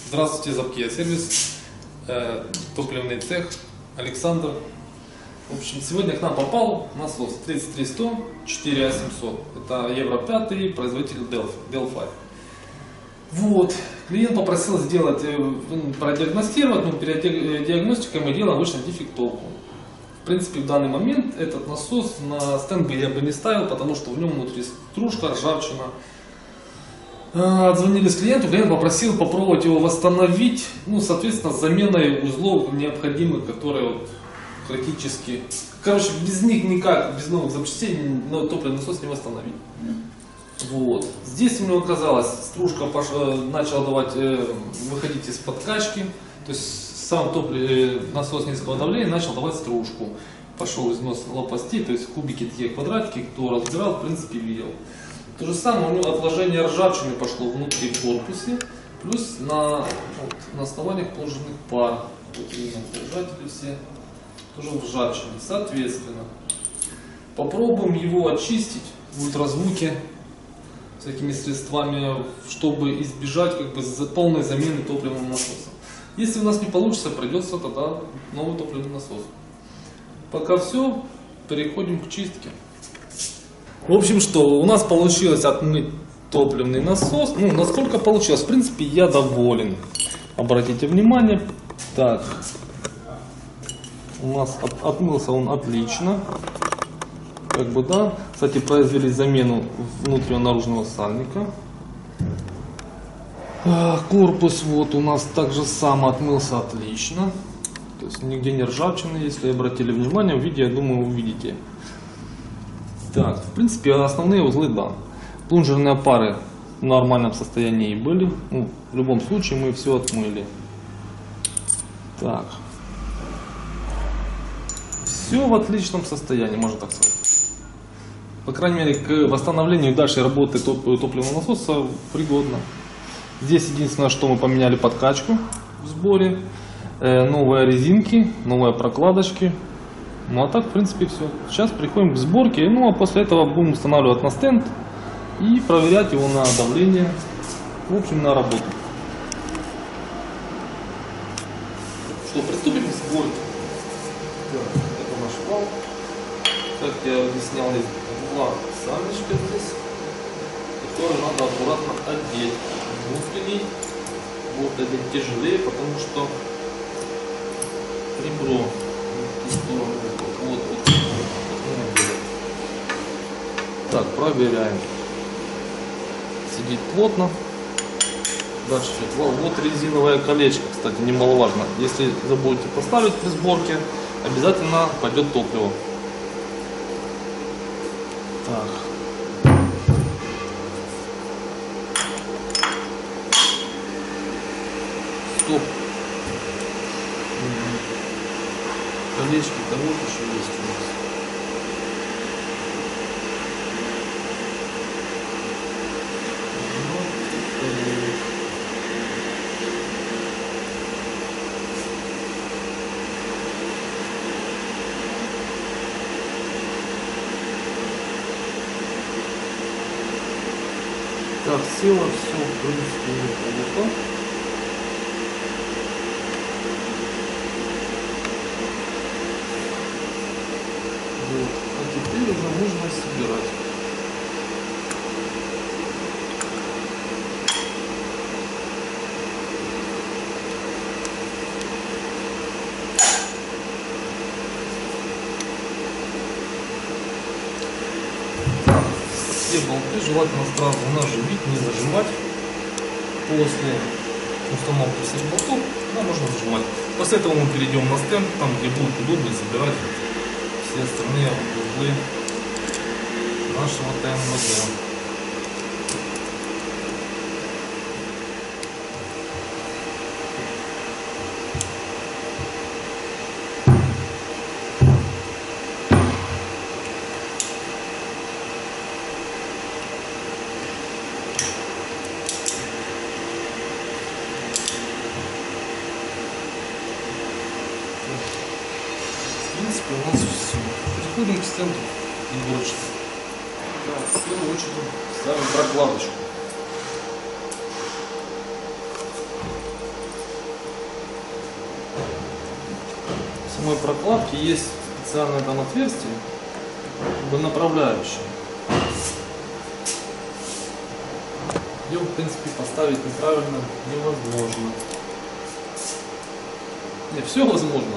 Здравствуйте, Запкия сервис, топливный цех, Александр. В общем, сегодня к нам попал насос 33100 4А700. Это Евро 5, производитель Delphi. Вот, клиент попросил сделать, продиагностировать, но перед диагностикой мы делаем обычно дефектовку. В принципе, в данный момент этот насос на стенд я бы не ставил, потому что в нем внутри стружка, ржавчина. Отзвонились клиенту, клиент попросил попробовать его восстановить, соответственно, с заменой узлов необходимых, которые вот критически. Короче, без них никак, без новых запчастей, но топливный насос не восстановить. Вот. Здесь у него оказалось, стружка начала выходить из подкачки, то есть сам насос низкого давления начал давать стружку. Пошел износ лопастей, то есть кубики, такие квадратики, кто разбирал, в принципе, видел. То же самое, у него отложение ржавчины пошло внутри в корпусе, плюс на основаниях положенных пар. Вот видно, держатели все тоже в ржавчине. Соответственно, попробуем его очистить в ультразвуке всякими средствами, чтобы избежать полной замены топливного насоса. Если у нас не получится, придется тогда новый топливный насос. Пока все, переходим к чистке. В общем, что у нас получилось отмыть топливный насос. Насколько получилось, в принципе, я доволен. Обратите внимание. Так, у нас отмылся он отлично. Кстати, произвели замену внутреннего наружного сальника. Корпус вот у нас также сам отмылся отлично. То есть нигде не ржавчины, если обратили внимание. В видео, я думаю, увидите. Так, в принципе, основные узлы, да. Плунжерные пары в нормальном состоянии были. В любом случае мы все отмыли. Так. Все в отличном состоянии, можно так сказать. По крайней мере, к восстановлению и дальшей работы топливного насоса пригодно. Здесь единственное, что мы поменяли подкачку в сборе. Новые резинки, новые прокладочки. А так, в принципе, все. Сейчас приходим к сборке, а после этого будем устанавливать на стенд и проверять его на давление, в общем, на работу. Что, приступим к сборке. Так, это наш вал. Как я объяснял, есть два сальничка здесь, которые надо аккуратно одеть. Внутренний будет одеть тяжелее, потому что ребро в ту сторону. Так, проверяем. Сидит плотно. Дальше вал. Вот резиновое колечко, кстати, немаловажно. Если забудете поставить при сборке, обязательно пойдет топливо. Так. Стоп. Колечки-то вот еще есть у нас. Так, село все, в принципе, неплохо. Вот. А теперь уже можно собирать. Все болты желательно сразу наживить, не зажимать. После установки всех болтов можно зажимать. После этого мы перейдем на стенд, там где будет удобнее собирать все остальные узлы нашего ТНВД. В принципе, у нас все. Переходим к стенду иголочки. В первую очередь ставим прокладочку. В самой прокладке есть специальное там отверстие, как бы направляющее. Ее, в принципе, поставить неправильно невозможно. Не, все возможно.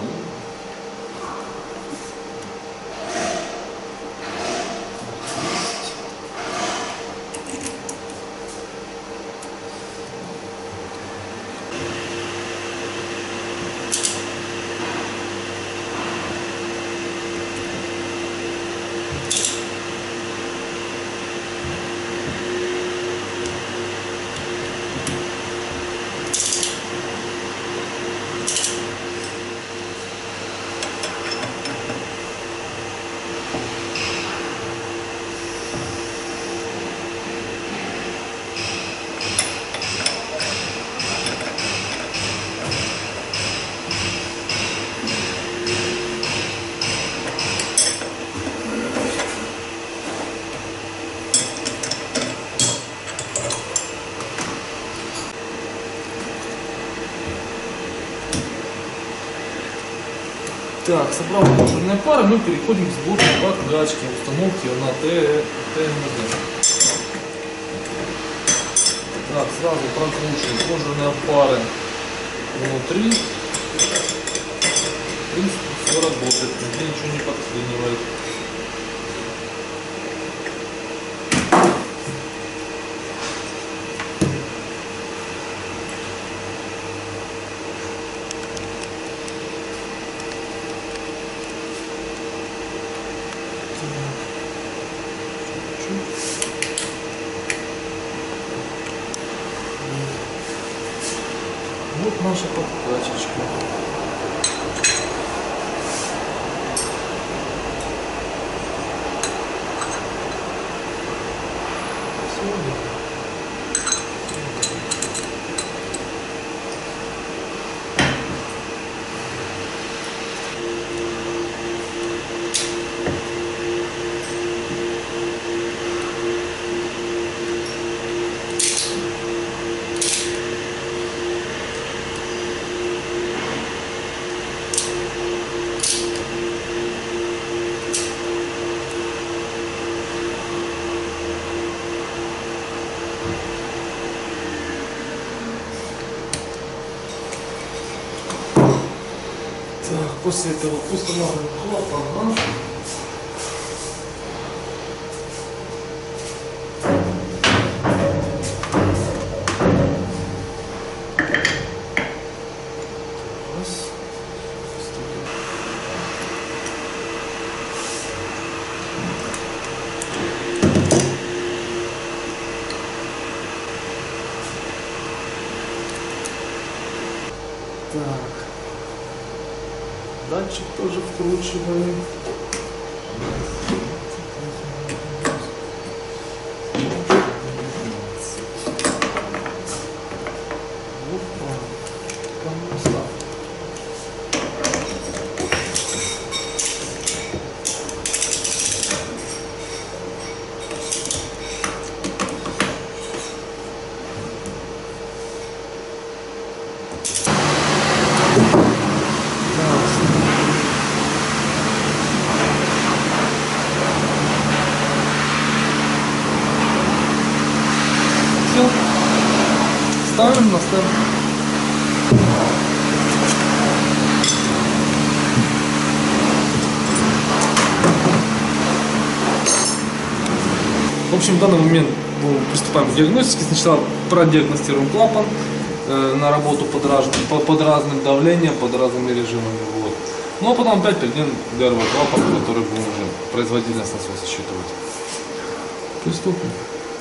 Так, собрал кожаные пары, мы переходим к сбору подкачки, установки на ТМД. Так, сразу прокручиваем кожаные пары внутри. В принципе, все работает, нигде ничего не подклинивает. Вот наша подкачечка. Так, после этого устанавливаем клапан. Так. Датчик тоже вкручиваем. Ставим на стенд. В общем, в данный момент приступаем к диагностике. Сначала продиагностируем клапан на работу под разным давлением, под разными режимами. Вот. Ну а потом опять перейдем к ГРВ клапану, который будем уже производительность насоса считывать. Приступим.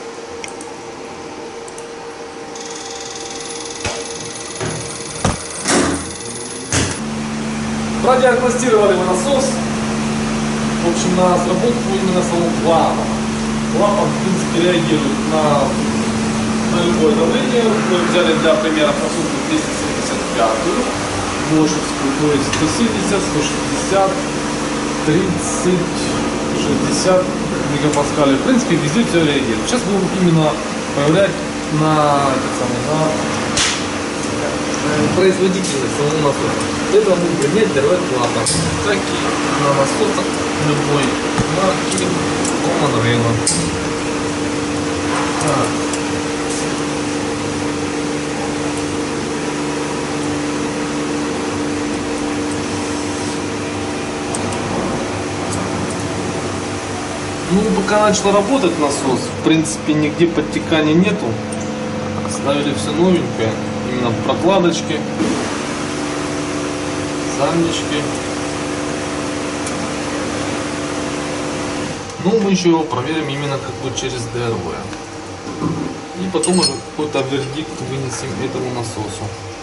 Продиагностировали мы насос. В общем, на сработку именно самого клапана. Клапан, в принципе, реагирует на любое давление. Мы взяли для примера насосу 275 лошадскую, то есть 170, 160, 30, 60 мегапаскалей. В принципе, везде все реагирует. Сейчас будем именно проверять на производительность самого насоса. Это будет принять ДРВ-клапан, как и на насосах любой марки Common Rail. Ну, пока начал работать насос, в принципе, нигде подтекания нету. Ставили все новенькое, именно прокладочки, сальнички. Ну, мы еще его проверим именно как бы через ДРВ. И потом уже какой-то вердикт вынесем этому насосу.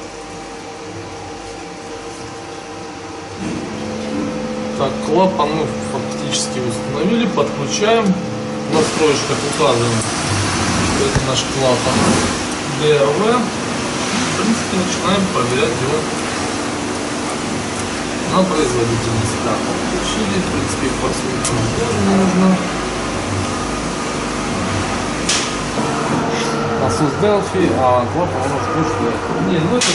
Так, клапан мы фактически установили, подключаем, в настройках указываем, что это наш клапан ДРВ. И, в принципе, начинаем проверять его на производительность. Так, подключили, в принципе, форсунку тоже не нужно. Насос Delphi, а клапан у нас больше. Не, ну это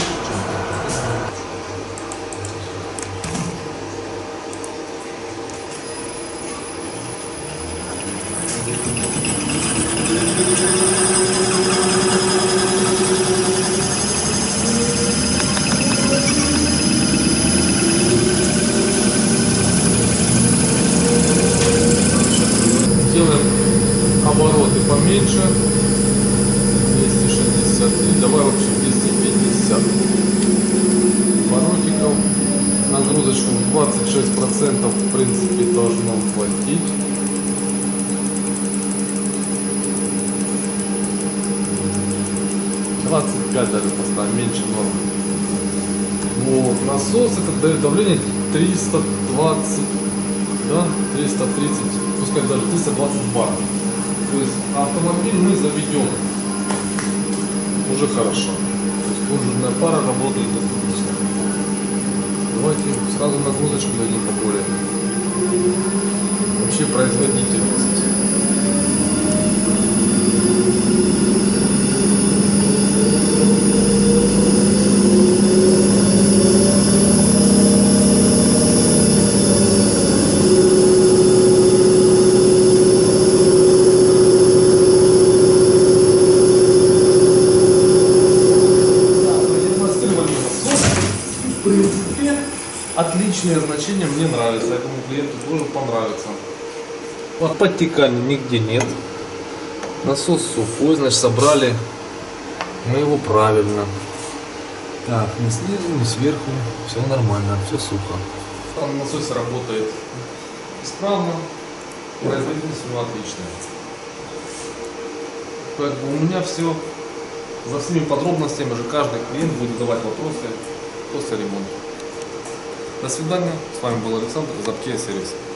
делаем обороты поменьше. 263, давай вообще 250 оборотиков. Нагрузочку в 26% в принципе должно хватить. Даже поставим, меньше нормы. Вот, насос это дает давление 320, да, 330, пускай даже 320 бар. То есть автомобиль мы заведем уже хорошо. То есть плунжерная пара работает отлично. Давайте сразу нагрузочку дадим поболее. Вообще производительность. Отличное значение, мне нравится, этому клиенту тоже понравится. Вот подтекания нигде нет. Насос сухой, значит собрали мы его правильно. Так, ни снизу, ни сверху, все нормально, все сухо. Там насос работает исправно, производительность у него отличная. Поэтому у меня все. За всеми подробностями же каждый клиент будет задавать вопросы после ремонта. До свидания. С вами был Александр из Apkea Service.